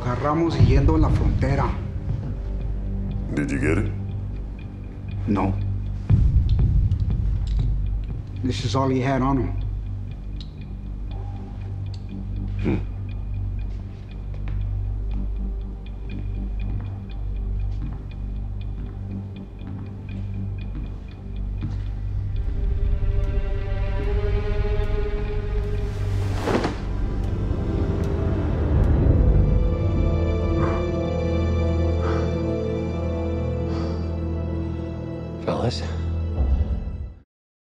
agarramos yendo a la frontera. Did you get it? No. This is all he had on him.